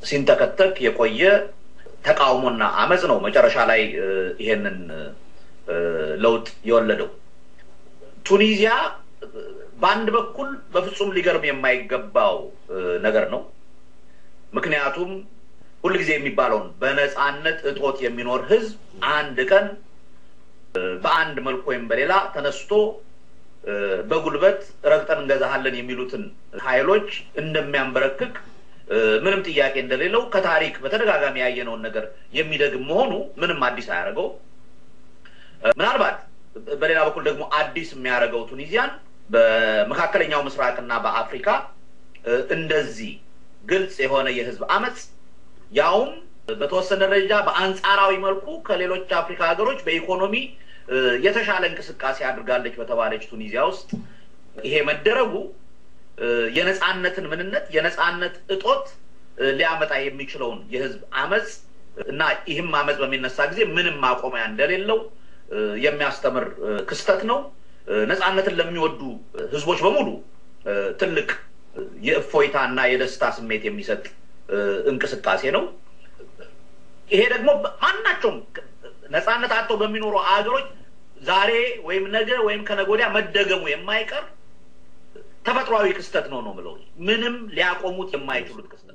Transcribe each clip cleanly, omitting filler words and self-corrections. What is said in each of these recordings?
ሲንተከተክ የቆየ ተቃውሞና አመጽ ነው መጨረሻ ላይ ይሄንን ለውጥ የወለደው። ቱኒዚያ በአንድ በኩል በፍጹም ሊገርም የማይገባው ነገር ነው። ምክንያቱም ሁሉ ጊዜ የሚባለውን በነጻነት እጦት የሚኖር ህዝብ አንድ ቀን በአንድ መልኩ ወይም በሌላ ተነስቶ በጉልበት ረግጠን እንገዛሃለን የሚሉትን ኃይሎች እንደሚያንበረክክ ምንም ጥያቄ እንደሌለው ከታሪክ በተደጋጋሚ ያየነው ነገር የሚደግም መሆኑ ምንም አዲስ አያረጋው። ምናልባት በሌላ በኩል ደግሞ አዲስ የሚያረጋው ቱኒዚያን በመካከለኛው ምስራቅና በአፍሪካ እንደዚህ ግልጽ የሆነ የህዝብ አመጽ ያውም በተወሰነ ደረጃ በአንጻራዊ መልኩ ከሌሎች አፍሪካ ሀገሮች በኢኮኖሚ የተሻለ እንቅስቃሴ አድርጋለች በተባለች ቱኒዚያ ውስጥ ይሄ መደረጉ የነጻነትን ምንነት የነጻነት እጦት ሊያመጣ የሚችለውን የህዝብ አመጽ እና ይህም አመጽ በሚነሳ ጊዜ ምንም ማቆሚያ እንደሌለው የሚያስተምር ክስተት ነው። ነጻነትን ለሚወዱ ህዝቦች በሙሉ ትልቅ የእፎይታና የደስታ ስሜት የሚሰጥ እንቅስቃሴ ነው። ይሄ ደግሞ ማናቸውም ነጻነት አጥተው በሚኖሩ አገሮች ዛሬ ወይም ነገ ወይም ከነገ ወዲያ መደገሙ የማይቀር ተፈጥሯዊ ክስተት ነው ማለት ምንም ሊያቆሙት የማይችሉት ክስተት።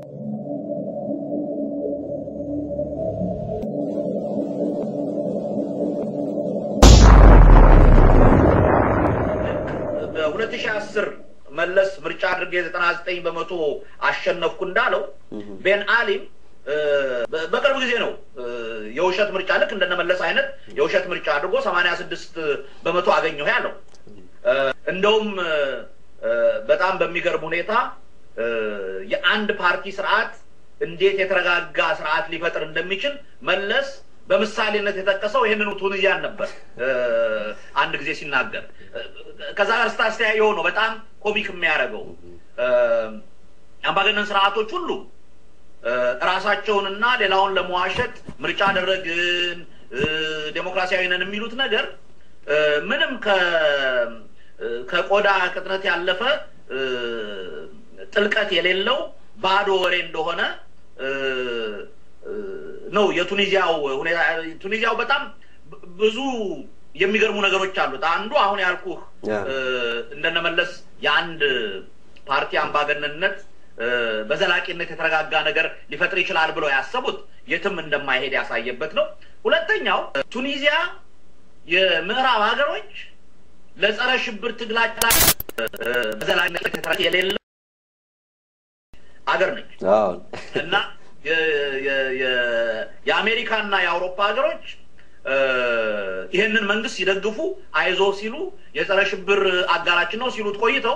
በ2010 መለስ ምርጫ አድርጌ 99% አሸነፍኩ እንዳለው ቤን አሊም በቅርብ ጊዜ ነው የውሸት ምርጫ ልክ እንደነመለስ አይነት የውሸት ምርጫ አድርጎ 86% አገኘው ያለው። እንደውም በጣም በሚገርም ሁኔታ የአንድ ፓርቲ ስርዓት እንዴት የተረጋጋ ስርዓት ሊፈጥር እንደሚችል መለስ በምሳሌነት የተጠቀሰው ይሄንን ቱኒዚያን ነበር አንድ ጊዜ ሲናገር። ከዛ ጋር ስታስተያየው ነው በጣም ኮሚክ የሚያደርገው አምባገነን ስርዓቶች ሁሉ ራሳቸውንና ሌላውን ለመዋሸት ምርጫ አደረግን ዴሞክራሲያዊ ነን የሚሉት ነገር ምንም ከቆዳ ቅጥነት ያለፈ ጥልቀት የሌለው ባዶ ወሬ እንደሆነ ነው የቱኒዚያው ሁኔታ። ቱኒዚያው በጣም ብዙ የሚገርሙ ነገሮች አሉት። አንዱ አሁን ያልኩህ እንደነመለስ የአንድ ፓርቲ አምባገነንነት በዘላቂነት የተረጋጋ ነገር ሊፈጥር ይችላል ብለው ያሰቡት የትም እንደማይሄድ ያሳየበት ነው። ሁለተኛው ቱኒዚያ የምዕራብ ሀገሮች ለጸረ ሽብር ትግላቸው በዘላቂነት የተረጋጋ የሌለው ሀገር ነች እና የአሜሪካና የአውሮፓ ሀገሮች ይሄንን መንግስት ሲደግፉ አይዞ ሲሉ የጸረ ሽብር አጋራችን ነው ሲሉት ቆይተው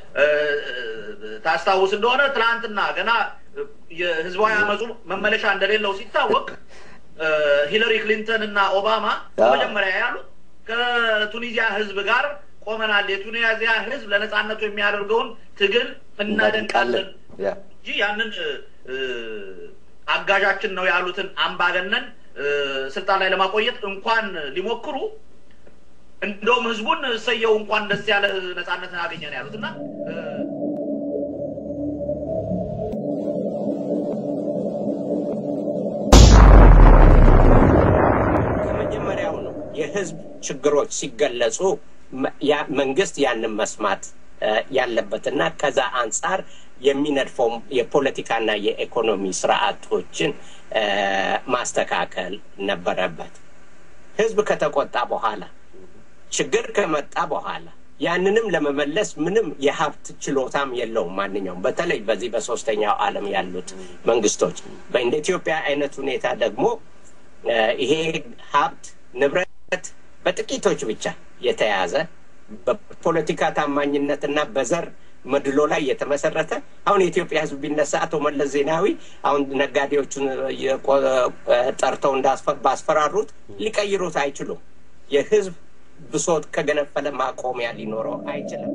ታስታውስ እንደሆነ ትላንትና ገና የህዝባዊ አመጹ መመለሻ እንደሌለው ሲታወቅ ሂለሪ ክሊንተን እና ኦባማ መጀመሪያ ያሉት ከቱኒዚያ ህዝብ ጋር ቆመናል፣ የቱኒዚያ ህዝብ ለነጻነቱ የሚያደርገውን ትግል እናደንቃለን እንጂ ያንን አጋዣችን ነው ያሉትን አምባገነን ስልጣን ላይ ለማቆየት እንኳን ሊሞክሩ እንደውም ህዝቡን ሰየው እንኳን ደስ ያለ ነጻነትን አገኘን ያሉትና ከመጀመሪያው ነው የህዝብ ችግሮች ሲገለጹ ያ መንግስት ያንን መስማት ያለበትና ከዛ አንፃር የሚነድፈው የፖለቲካና የኢኮኖሚ ስርዓቶችን ማስተካከል ነበረበት። ህዝብ ከተቆጣ በኋላ ችግር ከመጣ በኋላ ያንንም ለመመለስ ምንም የሀብት ችሎታም የለውም ማንኛውም በተለይ በዚህ በሶስተኛው ዓለም ያሉት መንግስቶች። በእንደ ኢትዮጵያ አይነት ሁኔታ ደግሞ ይሄ ሀብት ንብረት በጥቂቶች ብቻ የተያዘ በፖለቲካ ታማኝነትና በዘር መድሎ ላይ የተመሰረተ አሁን የኢትዮጵያ ህዝብ ቢነሳ አቶ መለስ ዜናዊ አሁን ነጋዴዎቹን ጠርተው ባስፈራሩት ሊቀይሩት አይችሉም። የህዝብ ብሶት ከገነፈለ ማቆሚያ ሊኖረው አይችልም።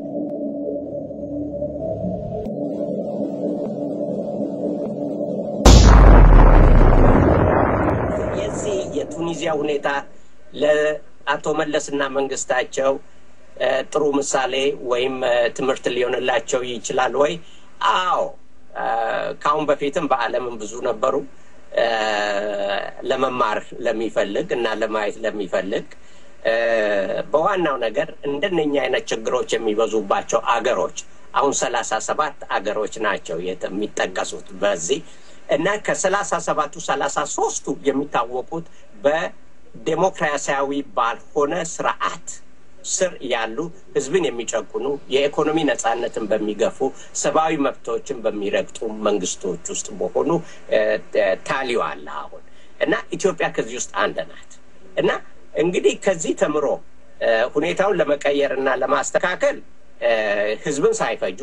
የዚህ የቱኒዚያ ሁኔታ ለአቶ መለስና መንግስታቸው ጥሩ ምሳሌ ወይም ትምህርት ሊሆንላቸው ይችላል ወይ? አዎ ካሁን በፊትም በዓለምም ብዙ ነበሩ ለመማር ለሚፈልግ እና ለማየት ለሚፈልግ በዋናው ነገር እንደነኛ አይነት ችግሮች የሚበዙባቸው አገሮች አሁን 37 አገሮች ናቸው የሚጠቀሱት በዚህ እና ከ37ቱ 33ቱ የሚታወቁት በዲሞክራሲያዊ ባልሆነ ስርዓት ስር ያሉ ህዝብን የሚጨቁኑ የኢኮኖሚ ነፃነትን በሚገፉ ሰብአዊ መብቶችን በሚረግጡ መንግስቶች ውስጥ በሆኑ ታሊዋል አሁን እና ኢትዮጵያ ከዚህ ውስጥ አንድ ናት እና እንግዲህ ከዚህ ተምሮ ሁኔታውን ለመቀየርና ለማስተካከል ህዝብን ሳይፈጁ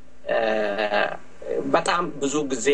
በጣም ብዙ ጊዜ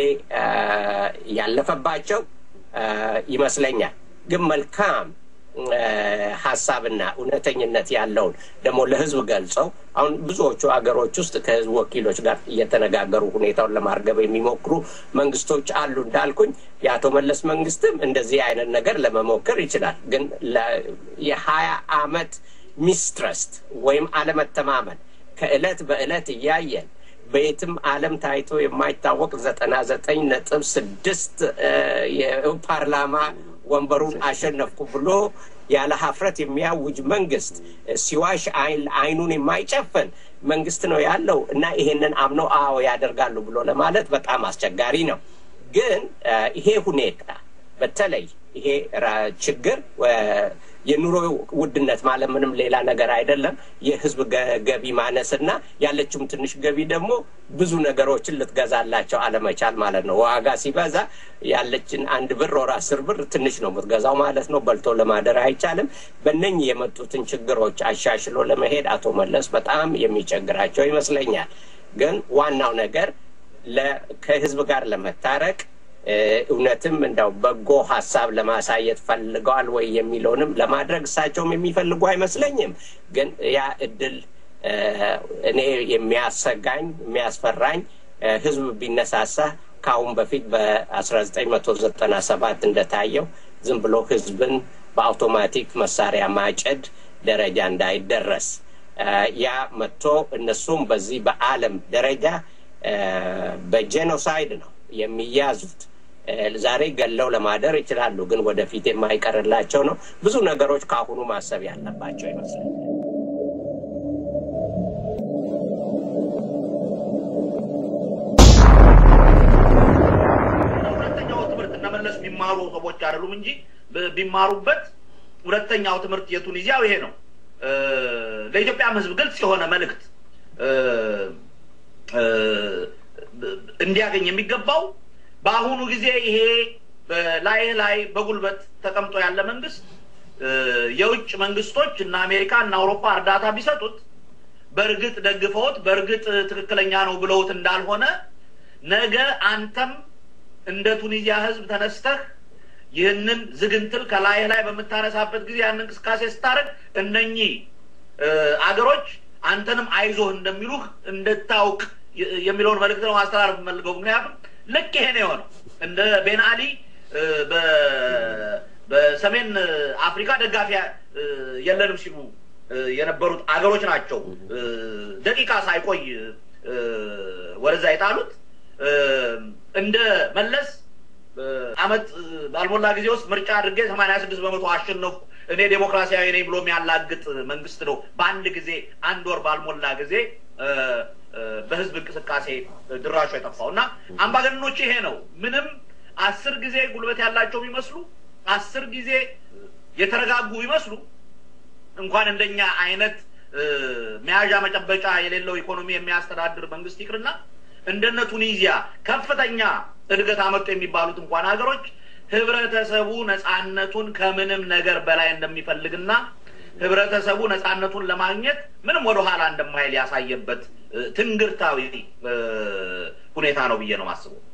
ያለፈባቸው ይመስለኛል ግን መልካም ሐሳብና እውነተኝነት ያለውን ደግሞ ለህዝብ ገልጸው አሁን ብዙዎቹ አገሮች ውስጥ ከህዝብ ወኪሎች ጋር እየተነጋገሩ ሁኔታውን ለማርገብ የሚሞክሩ መንግስቶች አሉ እንዳልኩኝ የአቶ መለስ መንግስትም እንደዚህ አይነት ነገር ለመሞከር ይችላል ግን የ20 አመት ሚስትረስት ወይም አለመተማመን ከእለት በእለት እያየን በየትም ዓለም ታይቶ የማይታወቅ 99.6 የፓርላማ ወንበሩን አሸነፍኩ ብሎ ያለ ሀፍረት የሚያውጅ መንግስት ሲዋሽ አይኑን የማይጨፈን መንግስት ነው ያለው እና ይሄንን አምነው አዎ ያደርጋሉ ብሎ ለማለት በጣም አስቸጋሪ ነው ግን ይሄ ሁኔታ በተለይ ይሄ ችግር የኑሮ ውድነት ማለት ምንም ሌላ ነገር አይደለም የህዝብ ገቢ ማነስና ያለችም ትንሽ ገቢ ደግሞ ብዙ ነገሮችን ልትገዛላቸው አለመቻል ማለት ነው ዋጋ ሲበዛ ያለችን 1 ብር or 10 ብር ትንሽ ነው የምትገዛው ማለት ነው በልቶ ለማደር አይቻልም በእነኚህ የመጡትን ችግሮች አሻሽሎ ለመሄድ አቶ መለስ በጣም የሚቸግራቸው ይመስለኛል ግን ዋናው ነገር ከህዝብ ጋር ለመታረቅ እውነትም እንደው በጎ ሐሳብ ለማሳየት ፈልገዋል ወይ የሚለውንም ለማድረግ እሳቸውም የሚፈልጉ አይመስለኝም ግን ያ እድል እኔ የሚያስፈራኝ ህዝብ ቢነሳሳ ካሁን በፊት በ1997 እንደታየው ዝም ብሎ ህዝብን በአውቶማቲክ መሳሪያ ማጨድ ደረጃ እንዳይደረስ ያ መጥቶ እነሱም በዚህ በዓለም ደረጃ በጄኖሳይድ ነው የሚያዙት ዛሬ ገለው ለማደር ይችላሉ ግን ወደፊት የማይቀርላቸው ነው ብዙ ነገሮች ካሁኑ ማሰብ ያለባቸው ይመስላል ሁለተኛው ትምህርት እንደመለስ የሚማሩ ሰዎች አይደሉም እንጂ ቢማሩበት ሁለተኛው ትምህርት የቱኒዚያው ይሄ ነው ለኢትዮጵያ ህዝብ ግልጽ የሆነ መልእክት እንዲያገኝ የሚገባው በአሁኑ ጊዜ ይሄ ላይ በጉልበት ተቀምጦ ያለ መንግስት የውጭ መንግስቶች እና አሜሪካ እና አውሮፓ እርዳታ ቢሰጡት በርግጥ ደግፈውት በርግጥ ትክክለኛ ነው ብለውት እንዳልሆነ ነገ አንተም እንደ ቱኒዚያ ህዝብ ተነስተህ ይህንን ዝግንትል ላይ በመታነሳበት ጊዜ ያን እንቅስቃሴ ስታረግ እነኚህ አገሮች አንተንም አይዞህ እንደሚሉህ እንደታውቅ የሚለውን መልእክት ነው ማስተላለፍ መልገው ምክንያቱም ልክ ይሄ ነው የሆነው እንደ ቤን አሊ በሰሜን አፍሪካ ደጋፊ የለንም ሲሉ የነበሩት አገሮች ናቸው ደቂቃ ሳይቆይ ወደዛ ይጣሉት እንደ መለስ አመት ባልሞላ ጊዜ ውስጥ ምርጫ አድርጌ 86% አሸነፍኩ እኔ ዲሞክራሲያዊ ነኝ ብሎ የሚያላግጥ መንግስት ነው በአንድ ጊዜ 1 ወር ባልሞላ ጊዜ በህዝብ እንቅስቃሴ ድራሹ የጠፋውና አምባገነኖች ይሄ ነው ምንም 10 ጊዜ ጉልበት ያላቸው ቢመስሉ 10 ጊዜ የተረጋጉ ቢመስሉ እንኳን እንደኛ አይነት መያዣ መጨበጫ የሌለው ኢኮኖሚ የሚያስተዳድር መንግስት ይቅርና እንደነ ቱኒዚያ ከፍተኛ እድገት አመጡ የሚባሉት እንኳን ሀገሮች ህብረተሰቡ ነፃነቱን ከምንም ነገር በላይ እንደሚፈልግና ህብረተሰቡ ነፃነቱን ለማግኘት ምንም ወደ ኋላ እንደማይል ያሳየበት ትንግርታዊ ሁኔታ ነው ብዬ ነው ማስበው